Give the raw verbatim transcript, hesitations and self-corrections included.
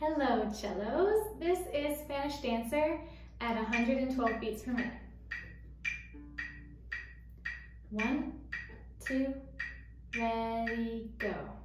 Hello, cellos. This is Spanish Dancer at one hundred twelve beats per minute. One, two, ready, go.